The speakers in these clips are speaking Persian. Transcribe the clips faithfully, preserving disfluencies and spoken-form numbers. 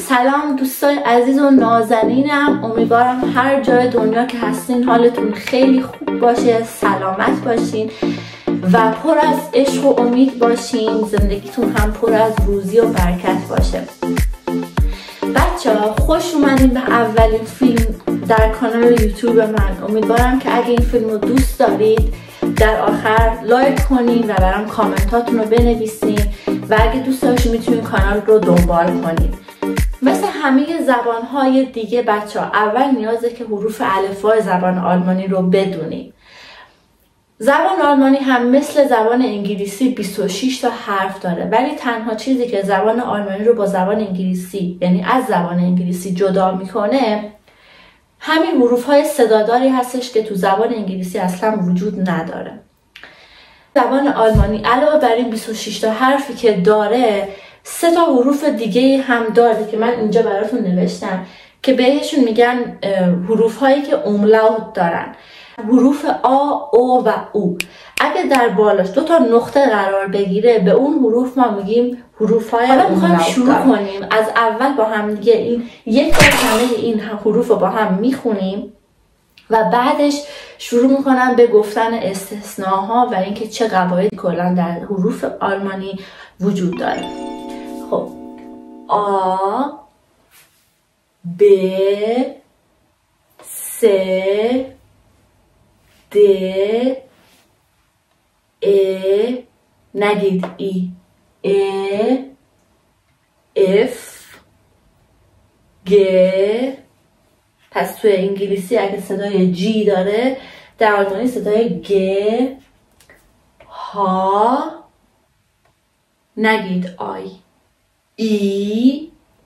سلام دوستای عزیز و نازنینم، امیدوارم هر جای دنیا که هستین حالتون خیلی خوب باشه، سلامت باشین و پر از عشق و امید باشین، زندگیتون هم پر از روزی و برکت باشه. بچه ها خوش اومدین به اولین فیلم در کانال یوتیوب من. امیدوارم که اگه این فیلم رو دوست دارید در آخر لایک کنین و برام کامنتاتون رو بنویسین و اگه دوست داشتین میتونین کانال رو دنبال کنین. مثل همه زبانهای دیگه بچه ها اول نیازه که حروف الفبای زبان آلمانی رو بدونید. زبان آلمانی هم مثل زبان انگلیسی بیست و شش تا حرف داره، ولی تنها چیزی که زبان آلمانی رو با زبان انگلیسی یعنی از زبان انگلیسی جدا میکنه همین حروف های صداداری هستش که تو زبان انگلیسی اصلا وجود نداره. زبان آلمانی علاوه بر این بیست و شش تا حرفی که داره سه تا حروف دیگه هم داره که من اینجا براتون نوشتم که بهشون میگن حروف هایی که اوملاوت دارن، حروف آ، او و او. اگه در بالاش دو تا نقطه قرار بگیره به اون حروف ما میگیم حروف های اوملاوت. حالا میخوایم شروع کنیم از اول با هم دیگه این یک بار همه این حروف رو با هم میخونیم و بعدش شروع میکنم به گفتن استثناها و اینکه چه قواعدی کلا در حروف آلمانی وجود داره. خب آ، ب، س، د، ا، نگید ای، ا، اف، گ. پس توی انگلیسی اگه صدای جی داره در آلمانی صدای گ، ها، نگید آی، ای،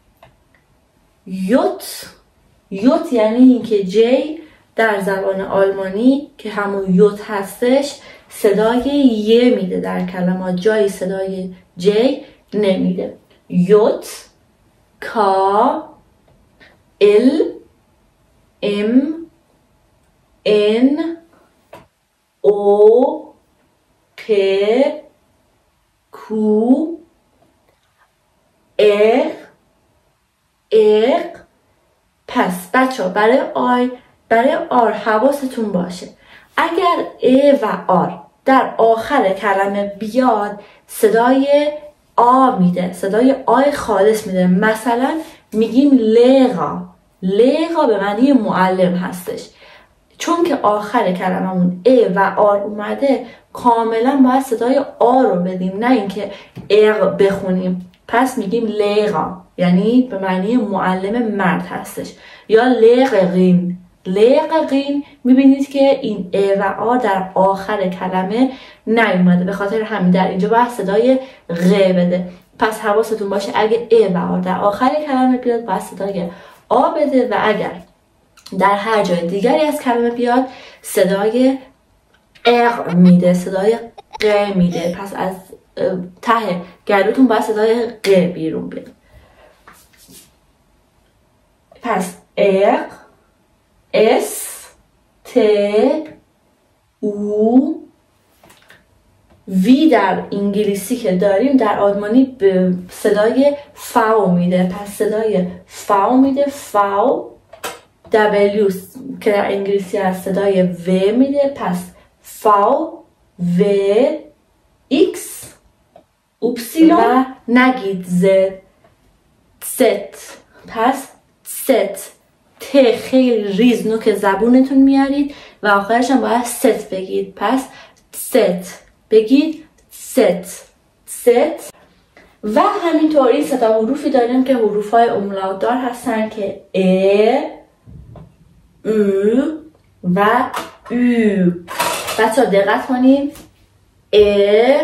یوت. یوت یعنی اینکه جی در زبان آلمانی که همون یوت هستش صدای ی میده در کلمات، جای صدای جی نمیده. یوت، کا، ال، ام، ان، او، پ، کو، اق، اق. پس بچه ها برای آی برای آر حواستون باشه اگر ا و آر در آخر کلمه بیاد صدای آ میده، صدای آی خالص میده. مثلا میگیم لغا، لغا به معنی معلم هستش. چون که آخر کلممون ا و آر اومده کاملا باید صدای آ رو بدیم، نه اینکه اغ بخونیم. پس میگیم لغا یعنی به معنی معلم مرد هستش. یا لغقین، لغقین میبینید که این ا و آ در آخر کلمه نیومده، به خاطر همین در اینجا باید صدای غ بده. پس حواستون باشه اگه ا و آ در آخر کلمه بیاد باید صدای آ بده و اگر در هر جای دیگری از کلمه بیاد صدای اغ میده، صدای ق میده. پس از ته گلوتون باید صدای ق بیرون بیاد. پس اغ، اس، ت، او. وی در انگلیسی که داریم در آلمانی به صدای فاو میده، پس صدای فاو میده. فاو. دبلیو که در انگلیسی از صدای و میده، پس فاو، و، ایکس، اوپسیلون و نگید زد، ست. پس ست. ت خیلی ریز نوک زبونتون میارید و آخرش هم باید ست بگید. پس ست بگید، ست، ست. و همینطور این سه تا حروفی داریم که حروف های اوملاوت دار هستن که ا، او و او. بچه ها دقت کنید، ا،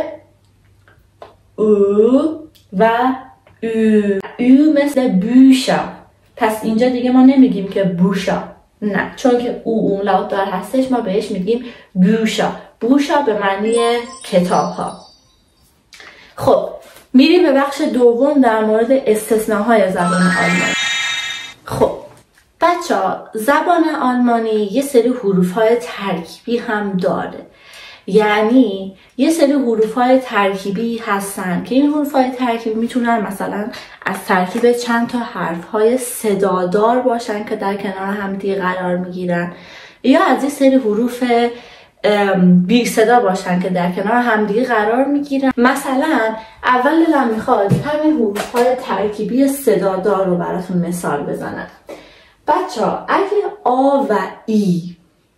او و او. او مثل بوشا. پس اینجا دیگه ما نمیگیم که بوشا، نه، چون که او اوملاوت دار هستش ما بهش میگیم بوشا. بوشا به معنی کتاب ها. خب میریم به بخش دوم در مورد استثناهای زبان آلمانی. خب بچه ها زبان آلمانی یه سری حروف های ترکیبی هم داره یعنی یه سری حروف‌های ترکیبی هستن که این حروف‌های ترکیبی میتونن مثلا از ترکیب چند تا حرف‌های صدادار باشن که در کنار همدیگه قرار میگیرن، یا از این سری حروف بی صدا باشن که در کنار همدیگه قرار میگیرن. مثلا اول دلم میخواد همین حروف‌های ترکیبی صدادار رو براتون مثال بزنم. بچه‌ها اگه آ و ای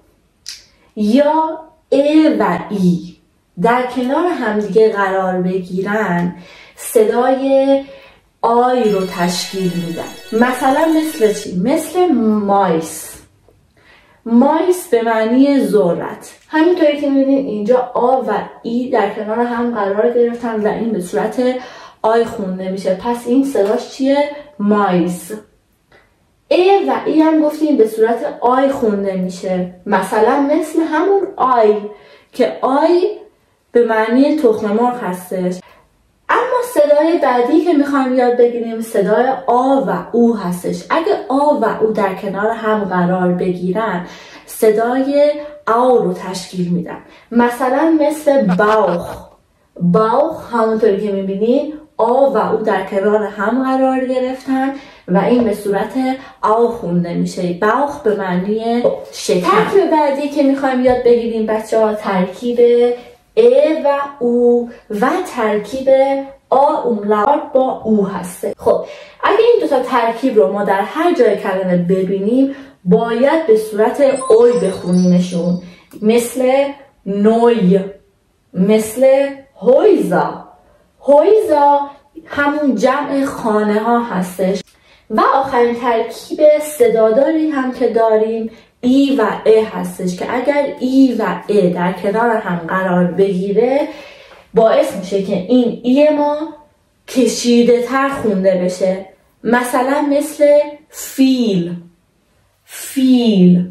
یا ا و ای در کنار همدیگه قرار بگیرن صدای آی رو تشکیل میدن. مثلا مثل چی؟ مثل مایس. مایس به معنی ذرت. همینطوری که میبینید اینجا آ و ای در کنار هم قرار گرفتن و این به صورت آی خونده میشه، پس این صداش چیه؟ مایس. ای و ای هم گفتیم به صورت آی خونده میشه، مثلا مثل همون آی که آی به معنی تخم مرغ هستش. اما صدای بعدی که میخوایم یاد بگیریم صدای آ و او هستش. اگه آ و او در کنار هم قرار بگیرن صدای آ رو تشکیل میدن. مثلا مثل باوخ. باوخ همونطوری که میبینید آ و او در کنار هم قرار گرفتن و این به صورت آ خونده میشه. باوخ به معنی شکم. ترکیب بعدی که میخوایم یاد بگیریم بچه ها ترکیب ا و او و ترکیب آ اوملاوت با او هسته. خب اگه این دوتا ترکیب رو ما در هر جای کلمه ببینیم باید به صورت اوی بخونیمشون، مثل نوی، مثل هویزا. هویزا همون جمع خانه ها هستش. و آخرین ترکیب صداداری هم که داریم ای و ا هستش که اگر ای و ا در کنار هم قرار بگیره باعث میشه که این ای ما کشیده تر خونده بشه. مثلا مثل فیل. فیل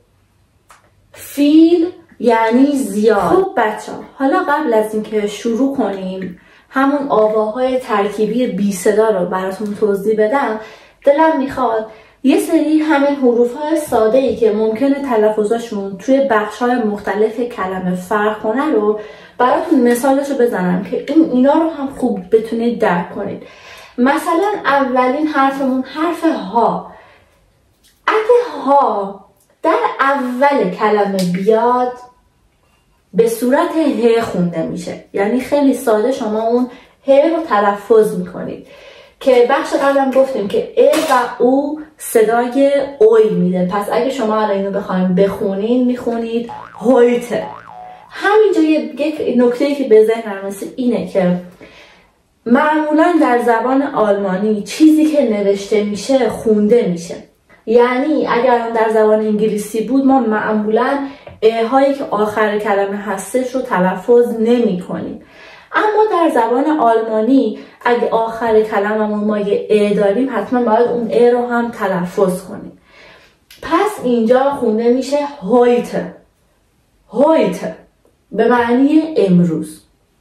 فیل یعنی زیاد. خب بچه ها حالا قبل از اینکه شروع کنیم همون آواهای ترکیبی بی صدا رو براتون توضیح بدم، دلم میخواد یه سری همین حروف‌های ساده‌ای که ممکنه تلفظاشون توی بخش‌های مختلف کلمه فرق کنه رو براتون مثالش رو بزنم که این اینا رو هم خوب بتونید درک کنید. مثلا اولین حرفمون حرف ها. اگه ها در اول کلمه بیاد به صورت ه خونده میشه، یعنی خیلی ساده شما اون ه رو تلفظ میکنید که بخش قبلم گفتیم که ا و او صدای اوی میده. پس اگه شما الان اینو بخواید بخونین میخونید هویته. همینجا یک نکته‌ای که به ذهنم رسید اینه که معمولا در زبان آلمانی چیزی که نوشته میشه خونده میشه. یعنی اگر در زبان انگلیسی بود ما معمولا ا هایی که آخر کلمه هستش رو تلفظ نمی کنیم. اما در زبان آلمانی اگه آخر کلممون ما یه ا داریم حتما باید اون ا رو هم تلفظ کنیم. پس اینجا خونده میشه هویته. هویته به معنی امروز.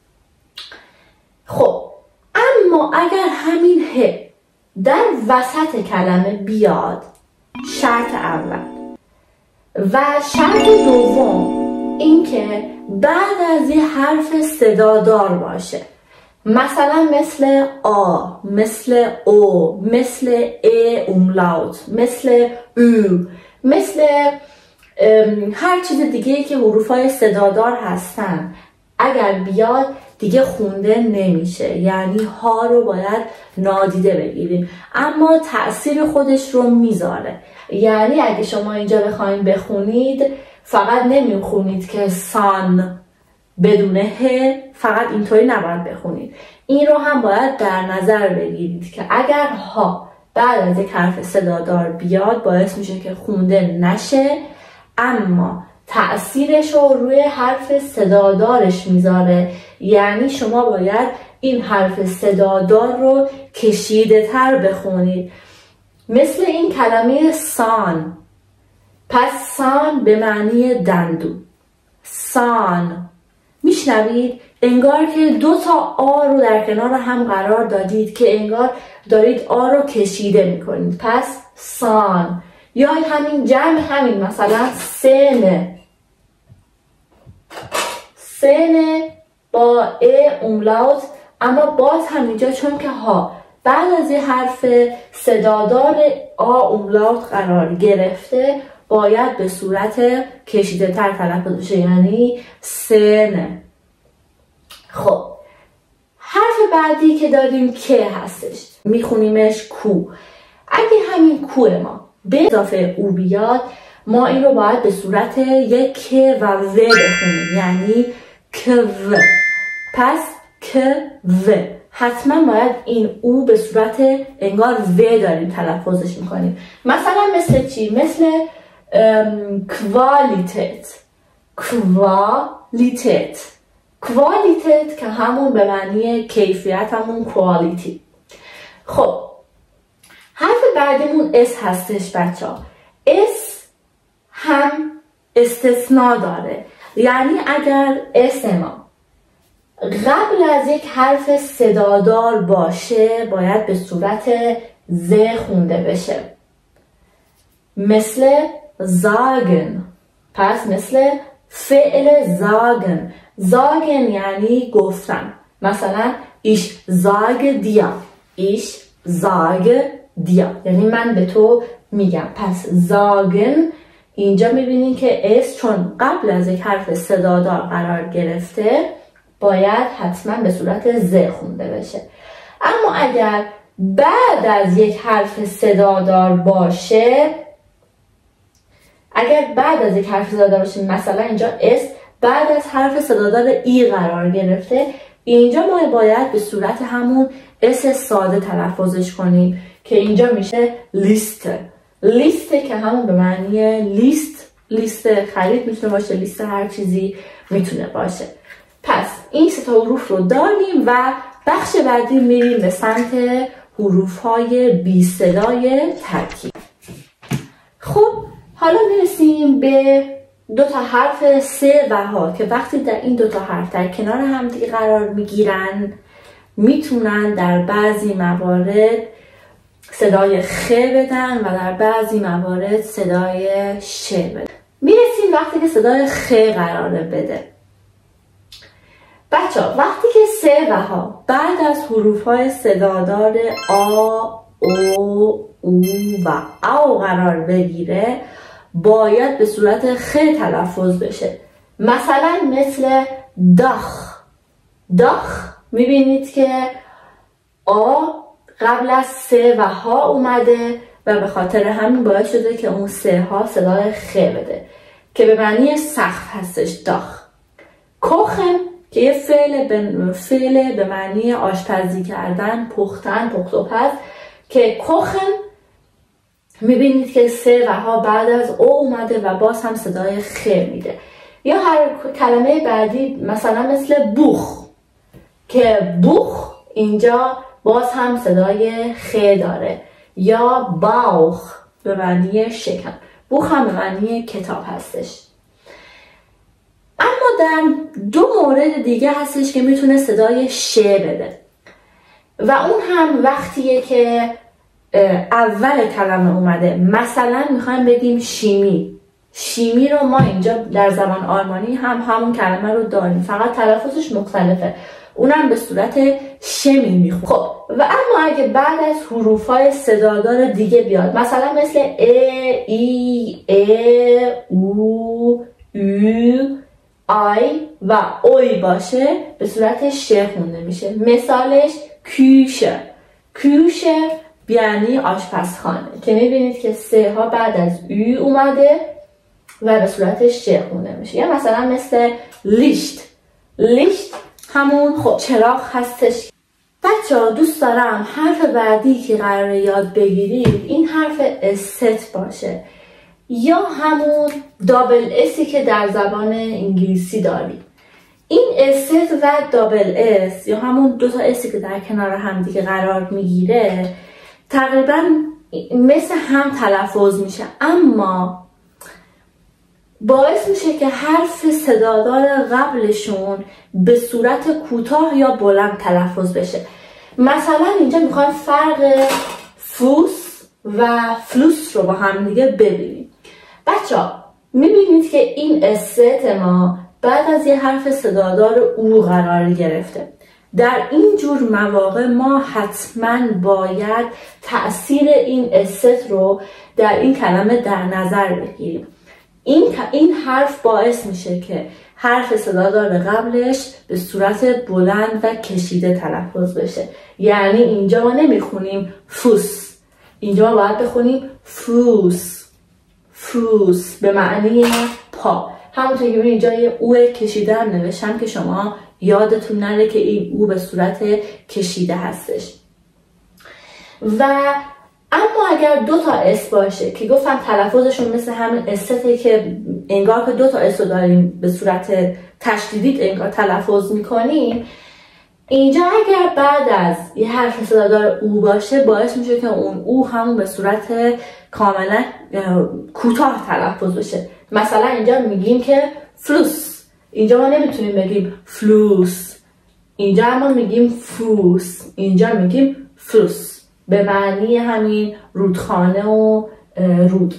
خب اما اگر همین ه در وسط کلمه بیاد، شرط اول و شرط دوم این که بعد از یه حرف صدادار باشه، مثلا مثل آ، مثل او، مثل ا اوملاوت، مثل او، مثل هر چیز دیگه که حروفای صدادار هستن، اگر بیاد دیگه خونده نمیشه، یعنی ها رو باید نادیده بگیریم. اما تأثیر خودش رو میذاره. یعنی اگه شما اینجا بخواید بخونید فقط نمیخونید که سان بدون ه، فقط اینطوری نباید بخونید. این رو هم باید در نظر بگیرید که اگر ها بعد از یک حرف صدادار بیاد باعث میشه که خونده نشه، اما تأثیرش رو روی حرف صدادارش میذاره. یعنی شما باید این حرف صدادار رو کشیده تر بخونید. مثل این کلمه سان. پس سان به معنی دندو. سان. میشنوید؟ انگار که دو تا آ رو در کنار هم قرار دادید که انگار دارید آ رو کشیده میکنید. پس سان. یا همین جمع همین مثلا سنه. سن با ا اوملاوت، اما باز هم اینجا چون که ها بعد از یه حرف صدادار آ اوملاوت قرار گرفته باید به صورت کشیده تر تلفظ بشه، یعنی سن. خب حرف بعدی که داریم که هستش، میخونیمش کو. اگه همین کو ما به اضافه او بیاد، ما این رو باید به صورت یک که و و بخونیم، یعنی که و. پس که و حتما باید این او به صورت انگار و داریم تلفظش میکنیم. مثلا مثل چی؟ مثل کوالیتت. کوالیتت کوالیتت که همون به معنی کیفیت، همون کوالیتی. خب حرف بعدیمون اس هستش بچه ها. اس هم استثناء داره، یعنی اگر اس ما قبل از یک حرف صدادار باشه باید به صورت ز خونده بشه، مثل زاگن. پس مثل فعل زاگن. زاگن یعنی گفتن. مثلا ایش زاگ دیا، ایش زاگ دیا یعنی من به تو میگم. پس زاگن اینجا میبینین که اس چون قبل از یک حرف صدادار قرار گرفته باید حتما به صورت ز خونده بشه. اما اگر بعد از یک حرف صدادار باشه، اگر بعد از یک حرف صدادار باشه، مثلا اینجا اس بعد از حرف صدادار ای قرار گرفته، اینجا ما باید به صورت همون اس ساده تلفظش کنیم که اینجا میشه لیست. لیست که همون به معنی لیست، لیست خرید میتونه باشه، لیست هر چیزی میتونه باشه. پس این سه تا حروف رو داریم و بخش بعدی میریم به سمت حروف های بی صدای ترکیب. خب حالا میرسیم به دو تا حرف سه و ها که وقتی در این دو تا حرف در کنار هم دیگه قرار میگیرن میتونن در بعضی موارد صدای خ بدن و در بعضی موارد صدای ش بدن. میرسیم وقتی که صدای خ قراره بده. بچه ها وقتی که سه و ها بعد از حروف های صدادار آ، او، او و او قرار بگیره باید به صورت خ تلفظ بشه. مثلا مثل داخ. داخ میبینید که آ قبل از سه و ها اومده و به خاطر همین باید شده که اون سه ها صدای خ بده که به معنی سقف هستش. داخ. کوخن که یه فعل به فعل به معنی آشپزی کردن، پختن، پخت و پز که کوخن میبینید که سه و ها بعد از او اومده و باز هم صدای خ میده. یا هر کلمه بعدی مثلا مثل بوخ که بوخ اینجا باز هم صدای خ داره. یا باوخ به معنی شکم. بوخ هم به معنی کتاب هستش. اما در دو مورد دیگه هستش که میتونه صدای ش بده و اون هم وقتیه که اول کلمه اومده. مثلا میخوایم بگیم شیمی. شیمی رو ما اینجا در زبان آلمانی هم همون کلمه رو داریم، فقط تلفظش مختلفه، اونم به صورت شمی میخونه. خب و اما اگه بعد از حروف‌های صدادار دیگه بیاد، مثلا مثل ا، ای، ا، او، او، آی و اوی باشه به صورت ش خونده میشه. مثالش کوشه. کوشه یعنی آشپزخانه که میبینید که سه ها بعد از او اومده و به صورت ش خونده میشه. یا مثلا مثل لیشت. لیشت همون خب چراغ هستش. بچه ها دوست دارم حرف بعدی که قراره یاد بگیرید این حرف است باشه یا همون دابل اسی که در زبان انگلیسی داریم. این است و دابل اس یا همون دو تا اسی که در کنار هم دیگه قرار میگیره تقریبا مثل هم تلفظ میشه، اما باعث میشه که حرف صدادار قبلشون به صورت کوتاه یا بلند تلفظ بشه. مثلا اینجا میخوایم فرق فوس و فلوس رو با هم دیگه ببینیم. بچه ها میبینید که این است ما بعد از یه حرف صدادار او قرار گرفته. در این جور مواقع ما حتما باید تأثیر این است رو در این کلمه در نظر بگیریم. این این حرف باعث میشه که حرف صدادار قبلش به صورت بلند و کشیده تلفظ بشه. یعنی اینجا ما نمیخونیم فوس، اینجا ما باید بخونیم فوس، فوس به معنی پا. همونطور که اینجا یه او کشیده هم نوشتم که شما یادتون نره که این او به صورت کشیده هستش. و اما اگر دو تا اس باشه که گفتم تلفظشون مثل همین استه که انگار که دو تا اس رو داریم به صورت تشدیدی انگار تلفظ میکنیم، اینجا اگر بعد از یه حرف صدادار او باشه باعث میشه که اون او همون به صورت کاملا کوتاه تلفظ بشه. مثلا اینجا میگیم که فلوس، اینجا ما نمیتونیم بگیم فلوس، اینجا ما میگیم فوس، اینجا میگیم فلوس به معنی همین رودخانه و رود.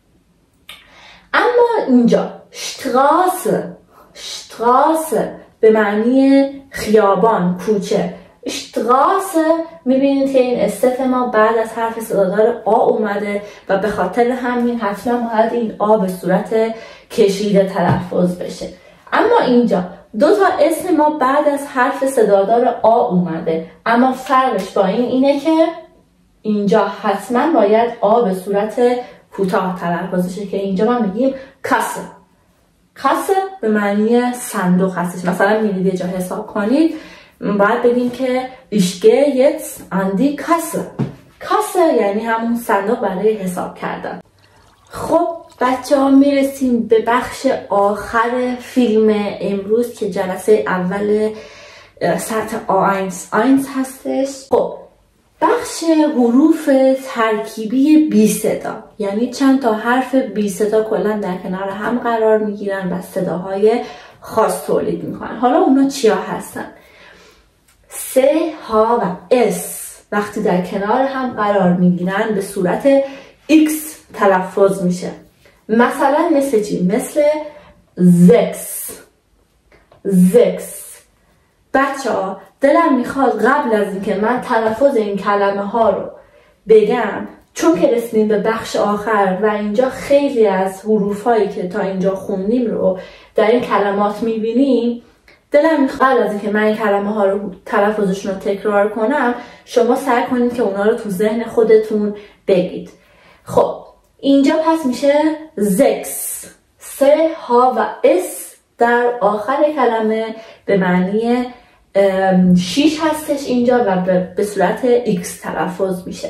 اما اینجا شتراسه، شتراسه به معنی خیابان، کوچه. شتراسه میبینید که این استف ما بعد از حرف صدادار آ اومده و به خاطر همین حتما باید این آ به صورت کشیده تلفظ بشه. اما اینجا دو تا اسم ما بعد از حرف صدادار آ اومده، اما فرقش با این اینه که اینجا حتما باید آ به صورت کوتاه تلفظ بشه که اینجا ما میگیم کاسه. کاسه به معنی صندوق هستش. مثلا میرید یه جا حساب کنید باید بگیم که ich gehe jetzt an die Kasse. کاسه یعنی همون صندوق برای حساب کردن. خب بچه ها میرسیم به بخش آخر فیلم امروز که جلسه اول سطح آ یک هستش. خب بخش حروف ترکیبی بی صدا، یعنی چند تا حرف بی صدا کلا در کنار هم قرار میگیرن و صداهای خاص تولید میکنن. حالا اونا چیا هستن؟ س، ها و اس وقتی در کنار هم قرار میگیرن به صورت ایکس تلفظ میشه. مثلا مثل چی؟ مثل زکس، زکس. بچه ها دلم میخواد قبل از اینکه من تلفظ این کلمه ها رو بگم، چون که رسیدیم به بخش آخر و اینجا خیلی از حروف هایی که تا اینجا خوندیم رو در این کلمات میبینیم، دلم میخواد قبل از اینکه من این کلمه ها رو تلفظشون رو تکرار کنم شما سعی کنید که اونا رو تو ذهن خودتون بگید. خب اینجا پس میشه زکس، س، ها و اس در آخر کلمه به معنی شیش هستش اینجا و به صورت ایکس تلفظ میشه.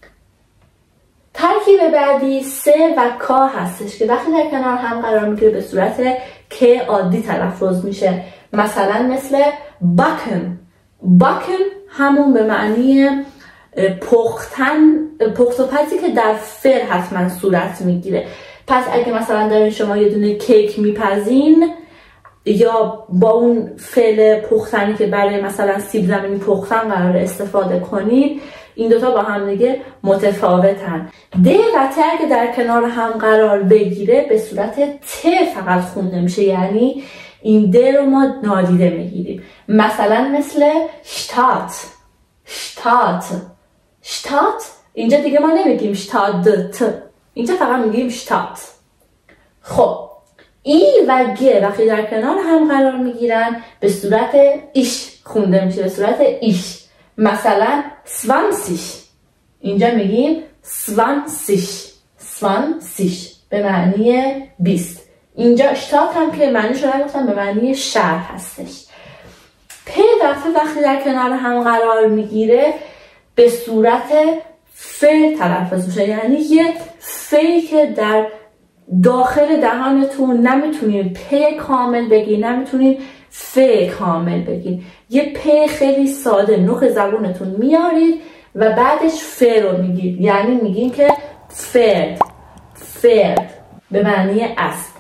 ترکیب بعدی س و کا هستش که وقتی در کنار هم قرار میگیره به صورت که عادی تلفظ میشه. مثلا مثل باکن، باکن همون به معنی پختن، پخت و پزی که در فعل حتما صورت میگیره. پس اگه مثلا دارین شما یه دونه کیک میپزین یا با اون فعل پختنی که برای مثلا سیب زمینی پختن قرار استفاده کنید، این دوتا با هم دیگه متفاوتن. د و ت اگه در کنار هم قرار بگیره به صورت ت فقط خونده میشه، یعنی این د رو ما نادیده میگیریم. مثلا مثل شتات، شتات، شتات اینجا دیگه ما نمیگیم شتادت، اینجا فقط میگیم شتات. خب ای و گ وقتی در کنار هم قرار میگیرن به صورت ایش خونده میشه، به صورت ایش. مثلا سوانسیش، اینجا میگیم سوانسیش، سوانسیش به معنی بیست. اینجا اشتات هم که معنیش رو نگفتم به معنی شهر هستش. پ دفعه وقتی در کنار هم قرار میگیره به صورت ف تلفظ میشه، یعنی یه فی که در داخل دهانتون نمیتونید پ کامل بگید، نمیتونید ف کامل بگید. یه پ خیلی ساده نوک زبونتون میارید و بعدش ف رو میگید، یعنی میگین که فرد، فرد به معنی اسب.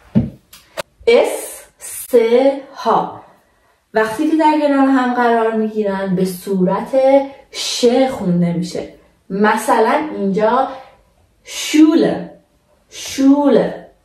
اس، س، ها وقتی که در کنار هم قرار میگیرن به صورت ش خونده میشه. مثلا اینجا شوله، شوله،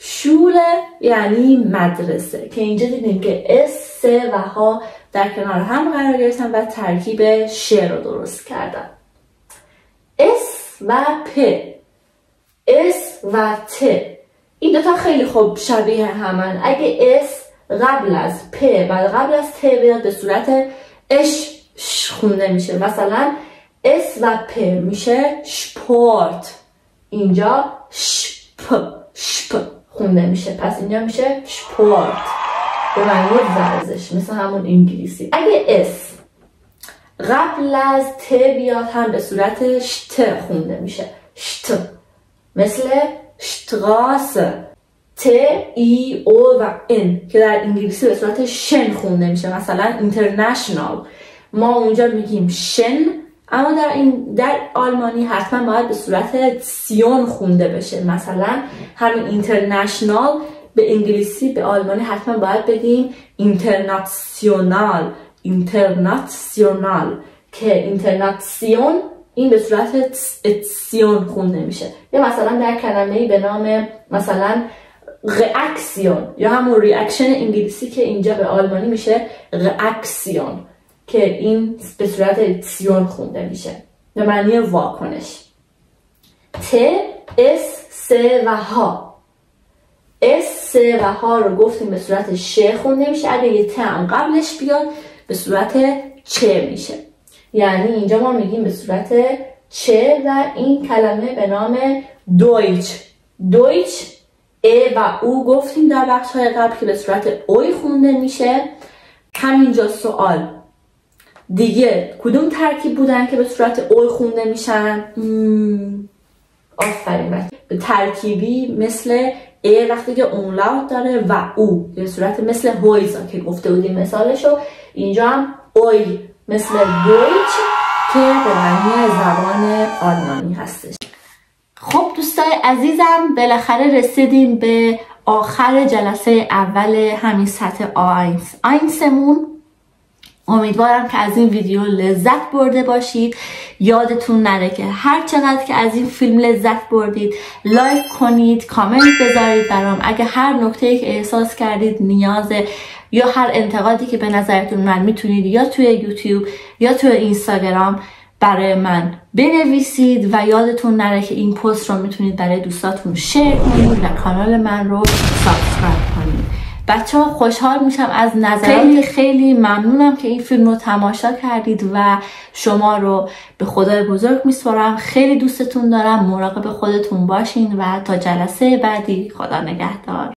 شوله یعنی مدرسه که اینجا دیدیم که اس، س و ها در کنار هم قرار گرفتن و ترکیب ش رو درست کردن. اس و پ، اس و ت، این دوتا خیلی خوب شبیه همن. اگه اس قبل از پ و قبل از ت بیاد به صورت اش ش خونده میشه. مثلا اس و پ میشه شپورت، اینجا شپ شپ خونده میشه، پس اینجا میشه شپورت به معنی ورزش، مثل همون انگلیسی. اگه اس قبل از ت بیاد هم به صورت شت خونده میشه، شت، مثل شتراسه، ت، ای، او و ان که در انگلیسی به صورت شن خونده میشه. مثلا اینترنشنال ما اونجا میگیم شن، اما در این در آلمانی حتما باید به صورت سیون خونده بشه. مثلا همین اینترنشنال به انگلیسی به آلمانی حتما باید بگیم اینترناسیونال، اینترناسیونال که اینترناسیون این به صورت سیون خونده میشه. یا مثلا در کلمه‌ای به نام مثلا ریاکسیون یا همون ریاکشن انگلیسی که اینجا به آلمانی میشه ریاکسیون که این به صورت سیون خونده میشه به معنی واکنش. ت، اس، س و ها. اس، س و ها رو گفتیم به صورت ش خونده میشه. اگه یه ت هم قبلش بیاد به صورت چ میشه. یعنی اینجا ما میگیم به صورت چ و این کلمه به نام دویچ. دویچ ا و او گفتیم در بخش های قبل که به صورت اوی خونده میشه. همینجا سوال دیگه کدوم ترکیب بودن که به صورت اوی خونده میشن؟ آفرین، به ترکیبی مثل ا وقتی که اونلاوت داره و او به صورت مثل هویزا که گفته بودیم مثالشو. اینجا هم اوی مثل دویچ که به معنی زبان آلمانی هستش. خب دوستای عزیزم، بالاخره رسیدیم به آخر جلسه اول همین سطح آینس آینسمون. امیدوارم که از این ویدیو لذت برده باشید. یادتون نره که هر چقدر که از این فیلم لذت بردید لایک کنید، کامنت بذارید برام. اگه هر نکته‌ای که احساس کردید نیازه یا هر انتقادی که به نظرتون من میتونید یا توی یوتیوب یا توی اینستاگرام برای من بنویسید و یادتون نره که این پست رو میتونید برای دوستاتون شیر کنید و کانال من رو سابسکرایب کنید. بچه ها خوشحال میشم از نظرات. خیلی خیلی ممنونم که این فیلم رو تماشا کردید و شما رو به خدای بزرگ میسپارم. خیلی دوستتون دارم. مراقب خودتون باشین و تا جلسه بعدی خدا نگهدار.